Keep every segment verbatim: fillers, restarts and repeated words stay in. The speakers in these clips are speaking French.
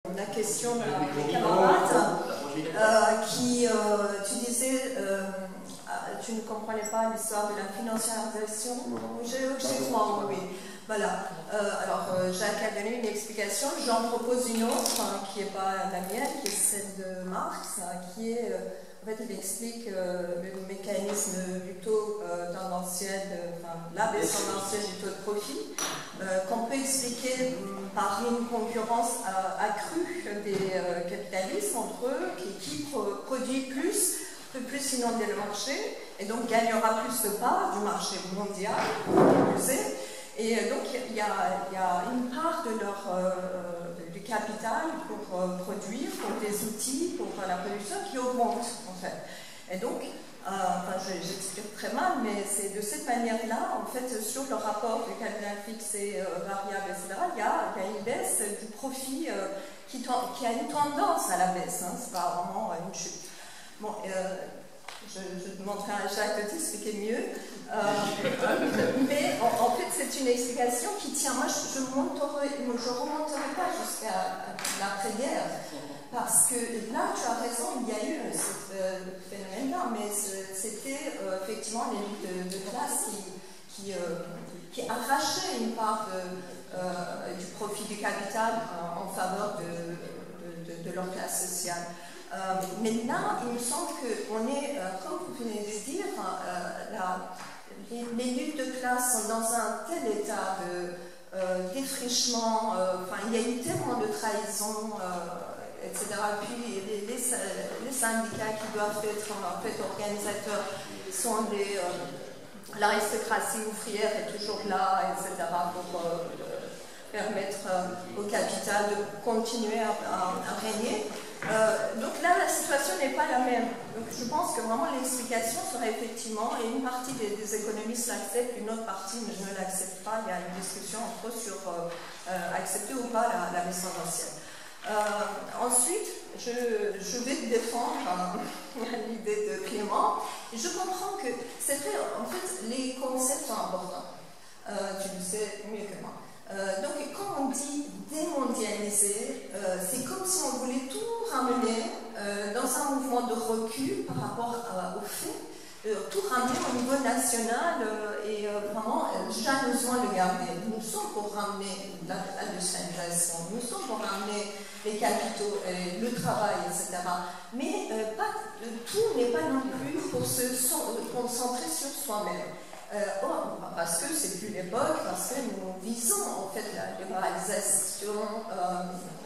La question des camarades euh, qui, euh, tu disais, euh, tu ne comprenais pas l'histoire de la financiarisation. Excuse-moi, oui. Voilà. Euh, alors, euh, Jacques a donné une explication. J'en propose une autre, hein, qui n'est pas la mienne, qui est celle de Marx, hein, qui est, euh, en fait, il explique euh, le mécanisme du taux euh, tendanciel, de, enfin, la baisse tendancielle du taux de profit, euh, qu'on peut expliquer um, par une concurrence euh, accrue des euh, capitalistes entre eux, qui, qui pro produit plus, peut plus inonder le marché, et donc gagnera plus de parts du marché mondial, vous savez. Et donc, il y, y a une part de leur, euh, du capital pour euh, produire, pour des outils, pour euh, la production qui augmente, en fait. Et donc, euh, enfin, j'explique très mal, mais c'est de cette manière-là, en fait, sur le rapport du capital fixe et euh, variable, et cetera, il y a, y a une baisse du profit euh, qui, qui a une tendance à la baisse, hein, c'est pas vraiment une chute. Bon, euh, Je, je demanderai à Jacques de t'expliquer mieux. Euh, mais en, en fait, c'est une explication qui tient. Moi, je ne remonterai pas jusqu'à l'après-guerre. Parce que là, tu as raison, il y a eu ce euh, phénomène-là, mais c'était euh, effectivement les luttes de, de classe qui, qui, euh, qui arrachaient une part de, euh, du profit du capital euh, en faveur de, de, de, de leur classe sociale. Euh, mais là, il me semble qu'on est, euh, comme vous venez de dire, euh, la, les, les luttes de classe sont dans un tel état de euh, défrichement, euh, enfin, il y a eu tellement de trahison, euh, et cetera. Puis les, les, les syndicats qui doivent être en fait organisateurs sont des. Euh, l'aristocratie ouvrière est toujours là, et cetera, pour euh, permettre euh, au capital de continuer à, à, à régner. Euh, donc là, la situation n'est pas la même. Donc je pense que vraiment l'explication serait effectivement, et une partie des, des économistes l'acceptent, une autre partie ne, ne l'accepte pas. Il y a une discussion entre eux sur euh, euh, accepter ou pas la, la baisse tendancielle. Euh, ensuite, je, je vais défendre euh, l'idée de Clément. Et je comprends que c'est vrai, en fait, les concepts sont importants. Euh, tu le sais mieux que moi. Euh, donc, quand on dit démondialiser, euh, c'est comme si on voulait tout ramener euh, dans un mouvement de recul par rapport à, aux faits, euh, tout ramener au niveau national euh, et euh, vraiment, euh, j'ai besoin de garder. Nous sommes pour ramener l'industrialisation, nous sommes pour ramener les capitaux, euh, le travail, et cetera. Mais euh, pas, euh, tout n'est pas non plus pour se concentrer sur soi-même. Euh, oh, parce que c'est plus l'époque, parce que nous visons en fait la libéralisation, euh,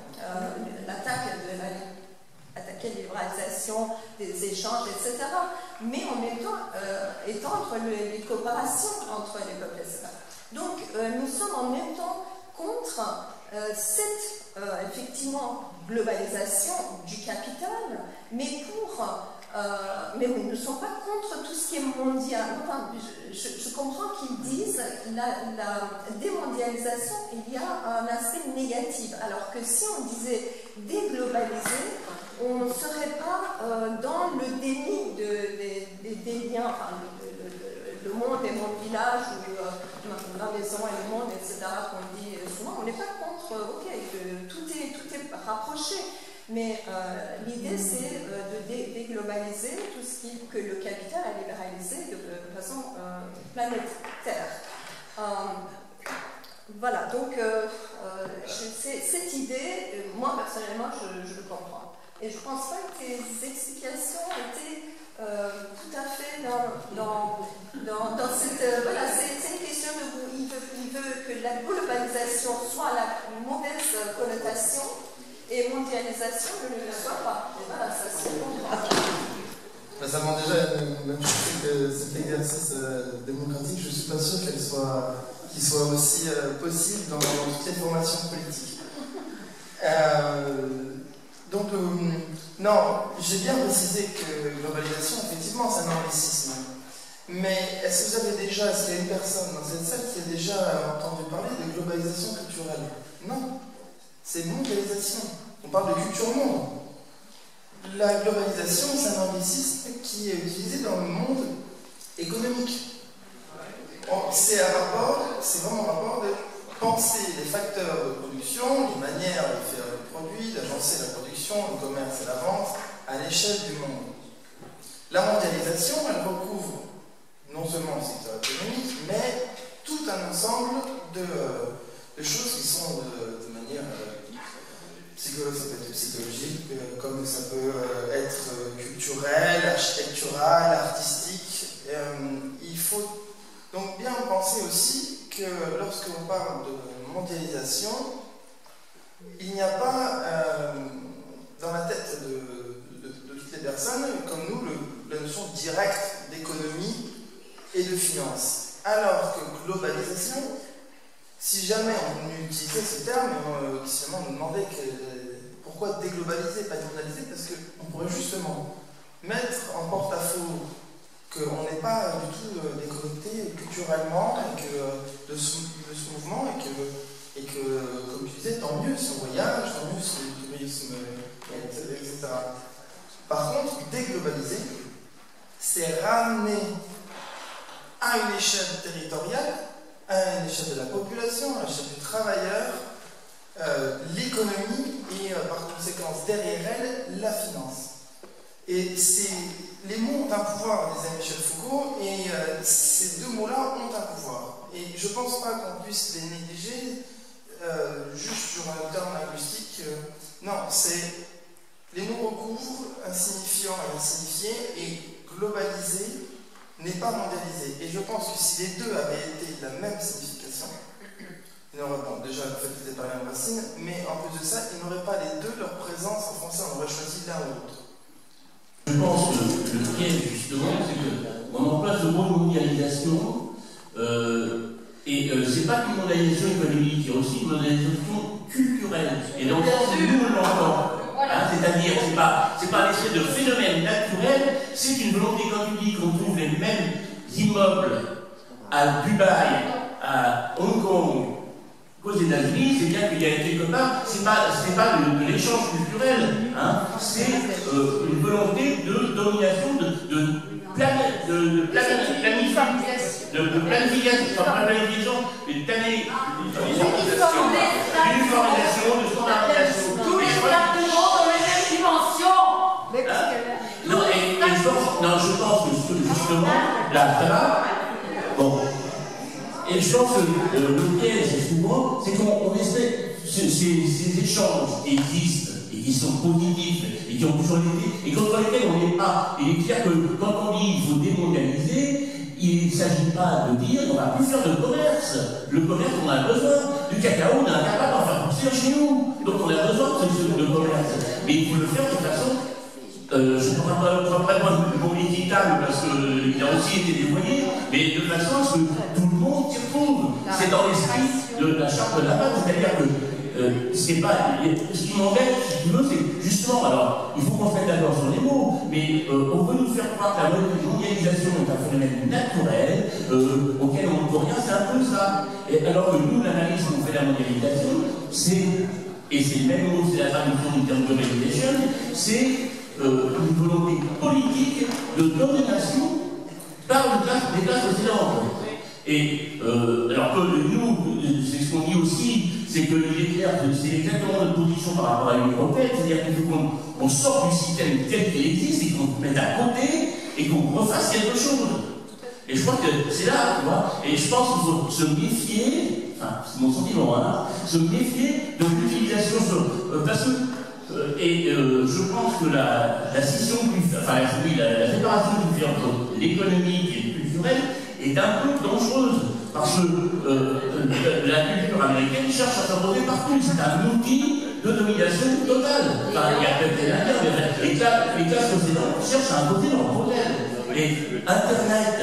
euh, l'attaque de la attaquer la libéralisation des échanges, et cetera. Mais en même temps, euh, étendre le, les coopérations entre les peuples, et cetera. Donc, euh, nous sommes en même temps contre euh, cette, euh, effectivement, globalisation du capital, mais pour... Euh, mais oui, nous ne sommes pas contre tout ce qui est mondial. Enfin, je, je, je comprends qu'ils disent que la, la démondialisation, il y a un aspect négatif. Alors que si on disait déglobaliser, on ne serait pas euh, dans le déni de, de, de, des liens, enfin, le, le, le monde et mon village, ou euh, la maison et le monde, et cetera, qu'on dit souvent. On n'est pas contre, ok, que tout est, tout est rapproché. Mais euh, l'idée, c'est euh, de dé déglobaliser tout ce qui, que le capital a libéralisé de, de façon euh, planétaire. Euh, voilà, donc euh, euh, cette idée, euh, moi personnellement, je, je le comprends. Et je ne pense pas que tes explications étaient euh, tout à fait dans, dans, dans, dans cette... Euh, voilà, c'est une question de vous. Il veut, il veut que la globalisation soit la mauvaise connotation, et mondialisation ne le soit pas. Et voilà, ça se comprend. Ben, ça rend déjà, même chose que cet exercice euh, démocratique, je ne suis pas sûr qu'il soit, qu'il soit aussi euh, possible dans, dans toutes les formations politiques. Euh, donc, euh, non, j'ai bien précisé que globalisation, effectivement, c'est un anglicisme. Mais est-ce que vous avez déjà, est-ce qu'il y a une personne dans cette salle qui a déjà entendu parler de globalisation culturelle? Non. C'est mondialisation. On parle de culture monde. La globalisation, c'est un anglicisme qui est utilisé dans le monde économique. C'est un rapport, c'est vraiment un rapport de penser les facteurs de production, les manières de faire le produit, d'agencer la production, le commerce et la vente à l'échelle du monde. La mondialisation, elle recouvre non seulement le secteur économique, mais tout un ensemble de, de choses qui sont de, de manière euh, psychologique, ça peut être psychologique, euh, comme ça peut euh, être euh, culturel, architectural, artistique. Euh, il faut donc bien penser aussi que lorsque l'on parle de mondialisation, il n'y a pas euh, dans la tête de, de, de toutes les personnes, comme nous, le, la notion directe d'économie et de finance. Alors que globalisation, si jamais on utilisait ce terme, on, si jamais on nous demandait que, pourquoi déglobaliser, pas démondialiser, parce qu'on pourrait justement mettre en porte-à-faux qu'on n'est pas du tout euh, déconnecté culturellement et que, de, ce, de ce mouvement et que, et que, comme tu disais, tant mieux si on voyage, tant mieux si le tourisme, et cetera. Par contre, déglobaliser, c'est ramener à une échelle territoriale, à une échelle de la population, à l'échelle du travailleur, euh, l'économie et, euh, par conséquence, derrière elle, la finance. Et les mots ont un pouvoir, disait Michel Foucault, et euh, ces deux mots-là ont un pouvoir. Et je ne pense pas qu'on puisse les négliger euh, juste sur un terme linguistique. Euh, non, c'est les mots recouvrent un signifiant et un signifié, et globaliser n'est pas mondialisé. Et je pense que si les deux avaient été de la même signification, il n'aurait bon, déjà le fait qu'ils n'étaient pas la même racine, mais en plus de ça, ils n'auraient pas les deux leur présence en français, on aurait choisi l'un ou l'autre. Je pense que le piège, justement, c'est qu'on emploie ce mot mondialisation, euh, et euh, c'est pas qu'une mondialisation économique, il y a aussi une mondialisation culturelle. Et dans le sens où nous on l'entend, hein, c'est-à-dire, c'est pas, c'est pas un espèce de phénomène naturel, c'est une volonté, quand tu dis qu'on trouve les mêmes immeubles à Dubaï, à Hong Kong, qu'aux États-Unis, c'est bien qu'il y a quelque part, c'est pas, c'est pas de, de l'échange culturel, hein, c'est euh, une volonté de domination, de, de, plan, de, de, plan, de planification, de, de planification, pas planification, mais de uniformisation, de standardisation. Tous les appartements dans les mêmes dimensions. Hein? Non, et, et je pense, non, je pense que justement, là, ça va, bon. Et je pense que euh, le piège, souvent, c'est qu'on essaie ces, ces échanges qui existent et qui sont positifs et qui ont toujours été, et contre lesquels on n'est pas. Et il est clair que quand on dit qu'il faut démondialiser, il ne s'agit pas de dire qu'on ne va plus faire de commerce. Le commerce, on a besoin. Du cacao, on est incapable d'en faire pousser chez nous. Donc on a besoin de ce de commerce. Mais il faut le faire de façon. Euh, je ne prends pas le mot équitable parce qu'il a aussi été dévoyé, mais de façon à ce que tout le monde s'y retrouve. C'est dans l'esprit de la charte de la base, c'est-à-dire que euh, c'est pas. Ce qui m'embête, si tu veux, c'est justement, alors, il faut qu'on se mette d'accord sur les mots, mais euh, on veut nous faire croire que la mondialisation est un phénomène naturel, euh, auquel on ne peut rien, c'est un peu ça. Et alors que nous, l'analyse qu'on fait de la mondialisation, c'est, et c'est le même mot, c'est la traduction du terme globalisation, c'est Euh, une volonté politique de domination par le classe, les classes précédentes. Et euh, alors que nous, c'est ce qu'on dit aussi, c'est qu'il est clair que c'est exactement notre position par rapport à l'Union européenne, c'est-à-dire qu'il faut qu'on sorte du système tel qu'il existe et qu'on se mette à côté et qu'on refasse quelque chose. Et je crois que c'est là, tu vois, et je pense qu'il faut se méfier, enfin, c'est mon sentiment, hein, se méfier de l'utilisation, euh, parce que Euh, et euh, je pense que la, la scission, enfin oui, la, la séparation du fait entre l'économique et le culturel est un peu dangereuse, parce que euh, la culture américaine cherche à s'imposer partout, c'est un outil de domination totale. Enfin, il y a peut-être la guerre, mais les classes, les classes possédantes cherchent à imposer leur modèle. Et Internet,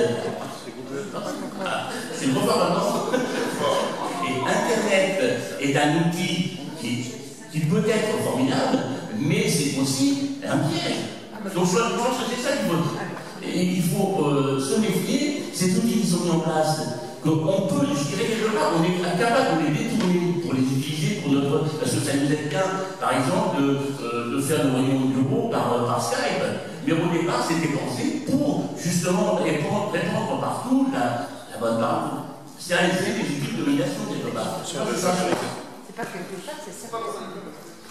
ah, c'est trop fort maintenant. Et Internet est un outil qui qui peut être formidable, mais c'est aussi un piège. Donc je pense que c'est ça qu'il faut. Et il faut euh, se méfier, ces outils qui sont mis en place, qu'on peut, je dirais quelque part, on est incapable de les détourner pour les utiliser pour notre. Parce que ça nous aide bien, par exemple, de, euh, de faire nos réunions de bureau par, par Skype. Mais au départ, c'était pensé pour justement répondre, répondre partout la, la bonne parole. C'est un essai des équipes domination quelque part. C'est pas quelque part, c'est ça.